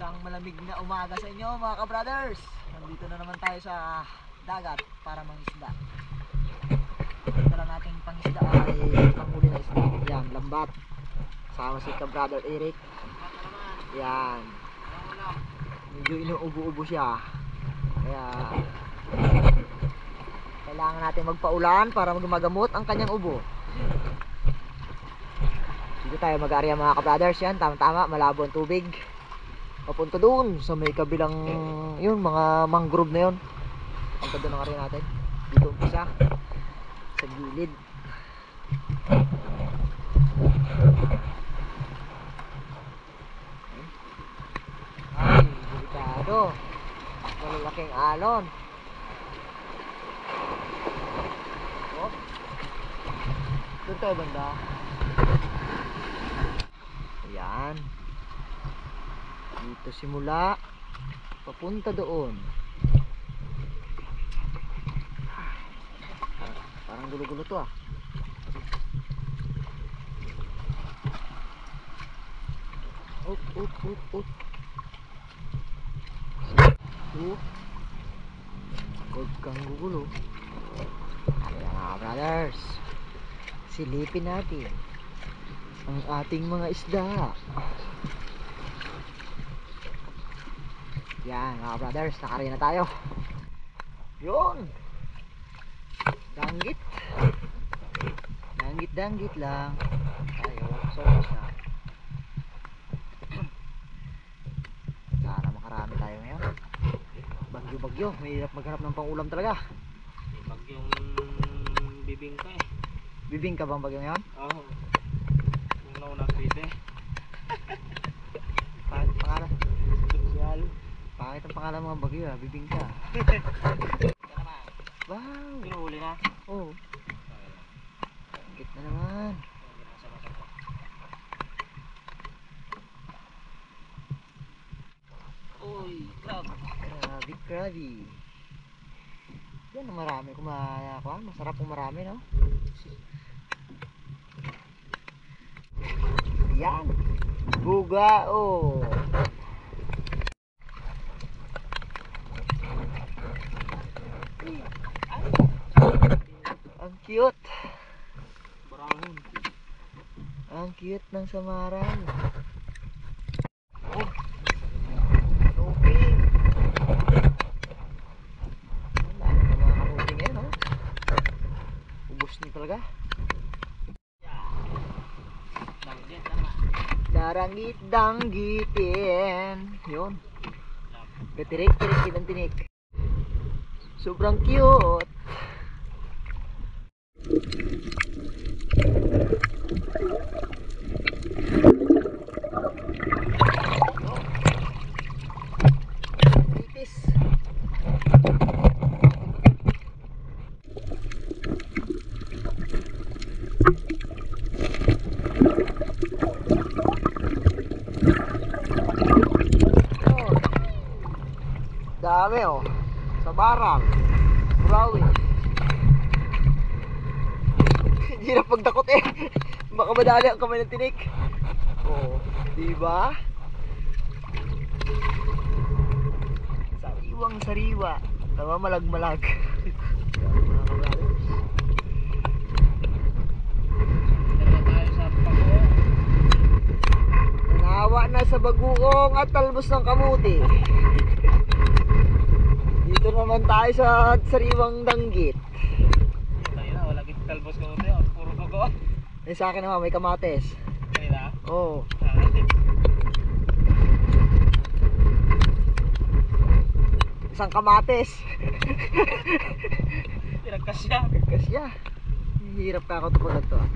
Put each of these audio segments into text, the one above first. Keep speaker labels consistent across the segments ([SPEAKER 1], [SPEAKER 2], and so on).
[SPEAKER 1] Isang malamig na umaga sa inyo mga ka-brothers. Nandito na naman tayo sa dagat para mangisda. Ito lang nating pangisda ay panghuli na isda. Yan, lambat. Sama si ka-brother Eric. Yan. Medyo inuubo-ubo siya. Kaya kailangan natin magpaulan para magamot ang kanyang ubo. Dito tayo mag-area mga ka-brothers. Yan, tama-tama, malabo ang tubig. Papunta doon sa may kabilang yun, mga mangrove na yun. Punta doon ang area natin. Dito umpisa sa gilid. Ay, delikado. Malalaking alon. Oh. Doon tayo banda. Ayan. Dito simula papunta doon. Parang gulo-gulo to ah. Up. Huwag kang gugulo. Kaya mga brothers, silipin natin ang ating mga isda. Yan mga brothers, nakari na tayo. Yun, danggit lang tayo. So na sana makarami tayo ngayon. Bagyo, mahirap maghanap ng pangulam talaga.
[SPEAKER 2] Bagyong bibingka eh.
[SPEAKER 1] Bibingka bang bagyo ngayon?
[SPEAKER 2] Oo. Yung naunang dito eh.
[SPEAKER 1] Pangit ang pangalan. Sosyal. Pangit ang pangalan mga bagyo ah, bibingka. Wow.
[SPEAKER 2] Pinuhuli na?
[SPEAKER 1] Oo. Git na naman.
[SPEAKER 2] Uy, crab.
[SPEAKER 1] Grabe. Yan ang marami kumakuha. Masarap kung marami, no? Yan. Buga, oh. Ang cute.
[SPEAKER 2] Barahon.
[SPEAKER 1] Ang cute ng samaran. Oh. Danggitin. Yun. Gatirik-tirik din ang tinik. Sobrang cute. Ipis. Dami oh. Sa barang. Burawi. Hirap pagdakot eh. Baka madali ang kamay ng tinik. Oh, di ba? Sariwang sariwa. Namamalag-malag. Nanawa na sa bagoong at talbos ng kamuti. Dito naman tayo sa sariwang danggit.
[SPEAKER 2] Tayo na, wala kita talbos ko ito. Puro bago.
[SPEAKER 1] Eh sa akin naman may kamates.
[SPEAKER 2] Kanina?
[SPEAKER 1] Oo. Isang kamates.
[SPEAKER 2] Pinagkasya.
[SPEAKER 1] Kasya. Hirap ka ako tupunan to.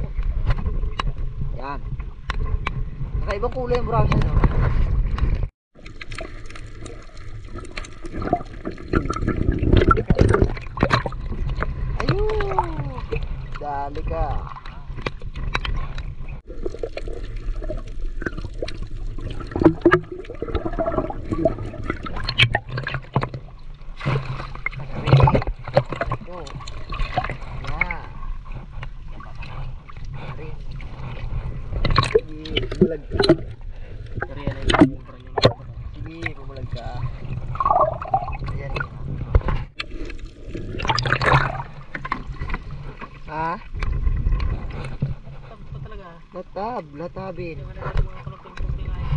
[SPEAKER 1] Yan. Nakaibang kulay yung brown siya, no? Ayun. Dali ka. Bulag.
[SPEAKER 2] Korea na yun.
[SPEAKER 1] Lab, latabin.
[SPEAKER 2] Hindi mo na mga kulong-kulong ay.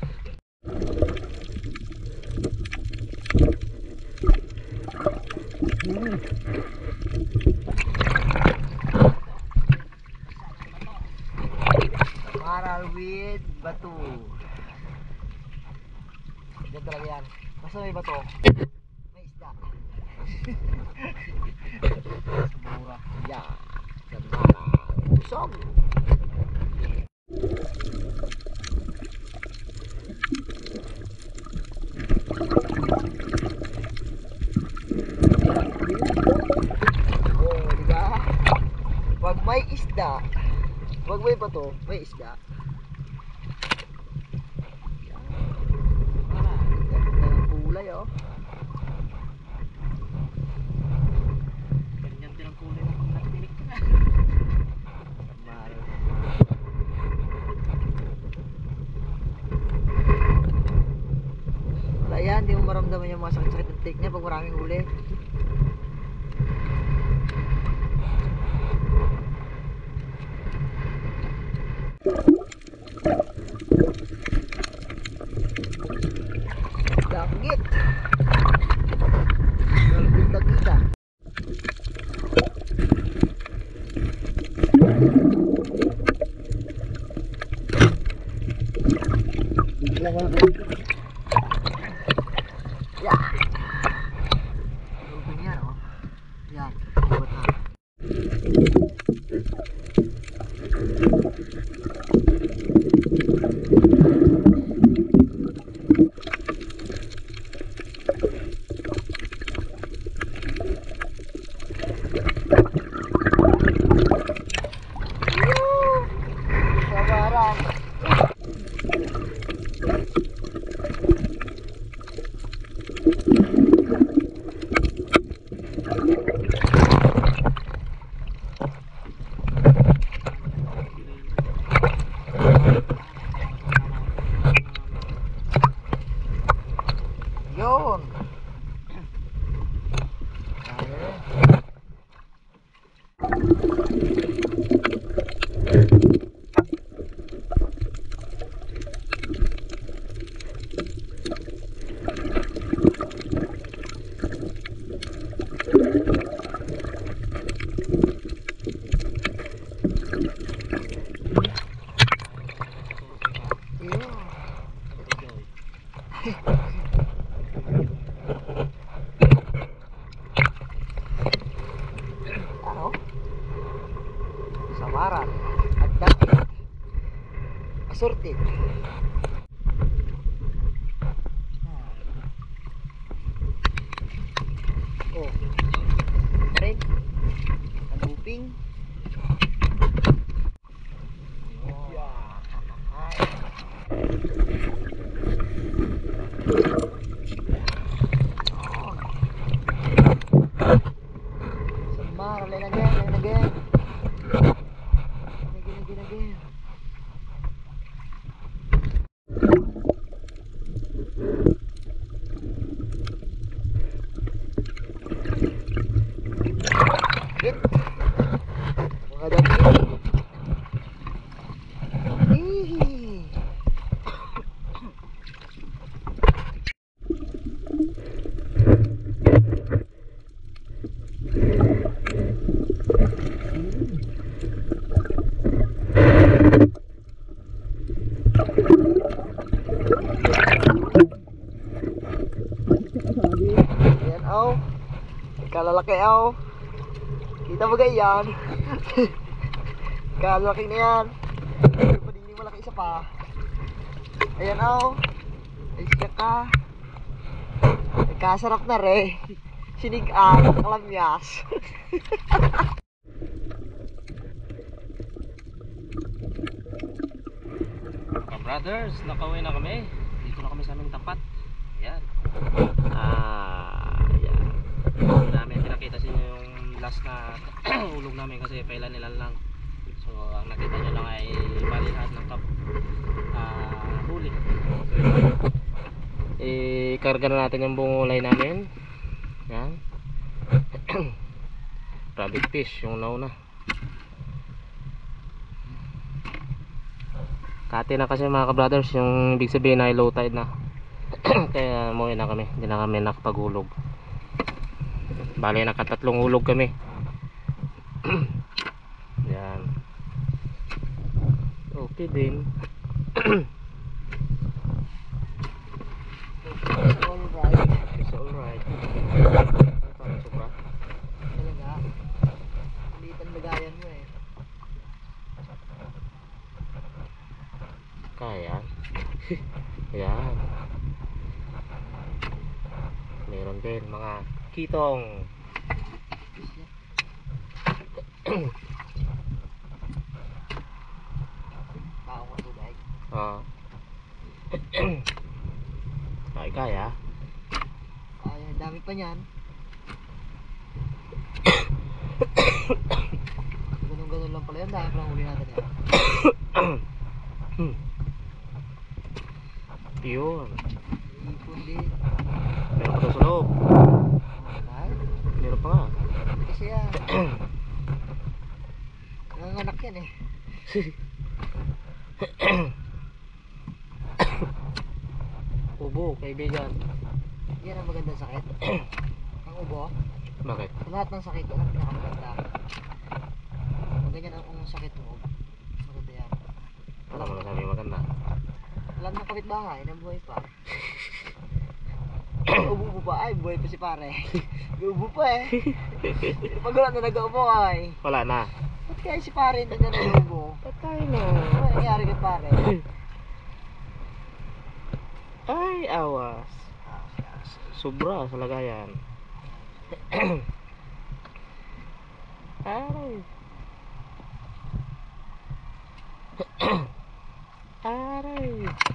[SPEAKER 1] Maral with bato. Yan talaga yan. Basta may bato, may isda. Mura. Yan. Yan maral. Usog. Oh, diba? Pag may isda, pag may bato, may isda. Ganda ng kulay, oh.
[SPEAKER 2] Ganyan din ang kulay ng pag natinig ka.
[SPEAKER 1] Maral. Wala yan, hindi mo maramdaman yung mga sakit-sakit ng take niya pag maraming huli. Dagit. Dalawang kita. Bigla ka na. Yeah. Lupin yan, oh. Yan. Iwat na. Sabaran. Yun. Yun. Ano? Samaran at dati asorted. Oh, rin naguping. Samaran, line again. Again. Hit. Mga dati. Hihi. Ayan, aw. Kalalaki, aw. Kita mo ganyan. Kalalaki na yan. Pwede hindi malaki isa pa. Ayan, aw. Ay, siya ka. Nagkasarap na re. Sinigang, kalamyas.
[SPEAKER 2] Brothers, nakauwi na kami. Dito na kami sa aming tapat. Yan. Yan. Hindi namin pinakita sa inyo yung last na ulog namin kasi pailan-ilan lang. So, ang nakita nyo lang ay bali lahat ng huli. Ikarga na natin yung buong ulay namin. Yan. Rabbit fish yung nauna. Kati na kasi mga ka-brothers, yung ibig sabihin ay low tide na. Kaya umuwi na kami, hindi na kami nakapaghulog. Bali nakatatlong hulog kami. Yan. Okay din.
[SPEAKER 1] It's alright.
[SPEAKER 2] It's alright. Parang sobra.
[SPEAKER 1] Talaga. Litan lagayan mo eh.
[SPEAKER 2] Kaya. Yan. Meron din mga kitong.
[SPEAKER 1] Tao mo tubig.
[SPEAKER 2] Ay, kaya.
[SPEAKER 1] Ay, dami pa niyan. Ganun-ganun lang pala yan. Dami pa lang huli natin yan.
[SPEAKER 2] Yun.
[SPEAKER 1] Ipon din.
[SPEAKER 2] Meron pa daw sa loob.
[SPEAKER 1] Alright.
[SPEAKER 2] Meron pa nga.
[SPEAKER 1] Kasi yan. Nanganak yan eh.
[SPEAKER 2] Ubo, kaibigan.
[SPEAKER 1] Yan ang magandang sakit. Ang ubo.
[SPEAKER 2] Bakit?
[SPEAKER 1] Sa lahat ng sakit, yan ang pinakamaganda. Pag ganyan ang sakit mo, maganda yan.
[SPEAKER 2] Ano mo nasabi maganda?
[SPEAKER 1] Alam ng kapitbahay, nabuhay pa. Ubo pa, ay buhay pa si pare. Ubo pa eh. Pag wala na nag-ubo ay.
[SPEAKER 2] Wala na.
[SPEAKER 1] Ba't kaya si pare hindi na nag-ubo?
[SPEAKER 2] Patay na.
[SPEAKER 1] Ano nangyari kay pare?
[SPEAKER 2] Ay, awas. Sobra sa lagayan. Aray. Aray.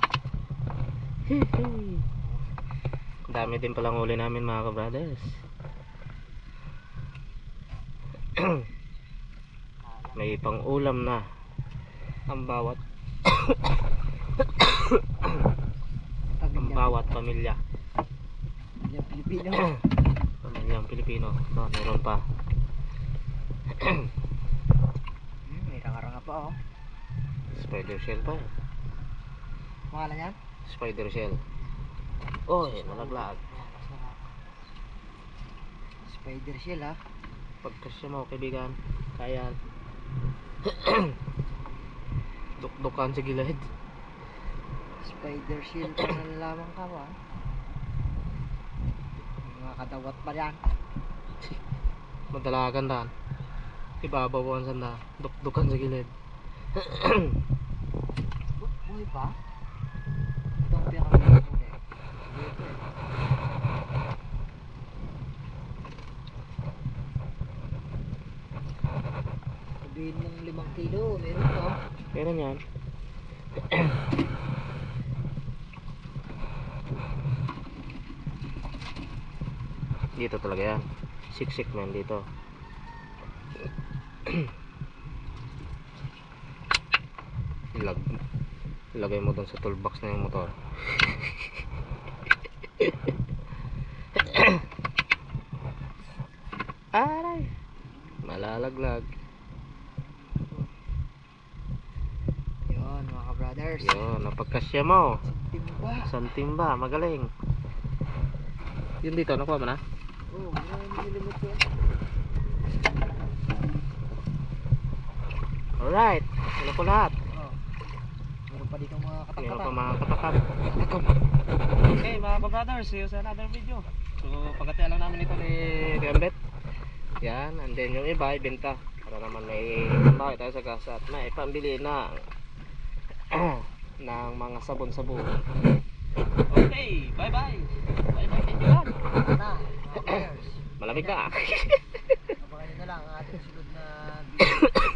[SPEAKER 2] Hihi. Dami din palang huli namin mga ka-brothers. May pang ulam na ang bawat pamilya.
[SPEAKER 1] Yung Pilipino.
[SPEAKER 2] Pamilyang Pilipino. Ba, meron pa.
[SPEAKER 1] May ranga-ranga pa oh.
[SPEAKER 2] Spider shell pa.
[SPEAKER 1] Pangalan yan?
[SPEAKER 2] Spider shell. Oy, nalaglag.
[SPEAKER 1] Spider shell ha.
[SPEAKER 2] Pagkasya mo kaibigan, kaya dukdukan sa gilid.
[SPEAKER 1] Spider shell pa nalalaman ka ba? Mga kadawat pa yan.
[SPEAKER 2] Madalagan daan. Ibabawan sanda, dukdukan sa gilid.
[SPEAKER 1] Buhay pa? Ito ang pinakamalit muli. Sabihin ng 5 kilo, meron to.
[SPEAKER 2] Meron yan. Dito talaga yan. Siksik man dito. Ilagay mo doon sa toolbox na yung motor. Aray, malalaglag.
[SPEAKER 1] Yun mga brothers.
[SPEAKER 2] Yun, napagkasya mo.
[SPEAKER 1] Timba.
[SPEAKER 2] Santimba, magaling. Yun dito, nakuha mo na?
[SPEAKER 1] Oh, maraming nilimit ko yan.
[SPEAKER 2] Alright, ano ko lahat?
[SPEAKER 1] Oh. Meron pa dito mga
[SPEAKER 2] Meron pa
[SPEAKER 1] katakatan.
[SPEAKER 2] mga katakap. Okay mga ka-brothers, see you sa another video. So pagkatian lang namin ito ni Gambet. Yan, and then yung iba ibenta para naman may pambawit tayo sa gas at may pambili na ng mga sabon-sabon. Okay, bye bye. Bye bye kaibigan.
[SPEAKER 1] Na, mga brothers.
[SPEAKER 2] Malamig na.
[SPEAKER 1] Abangan nyo na lang ang ating sunod na video.